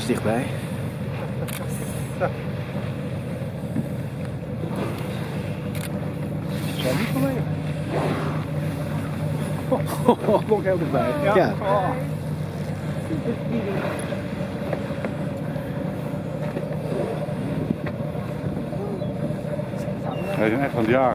dichtbij. Zal niet gelegen. Klonk heel dichtbij. Ja. Ja. Oh. Wij zijn echt van het jaar.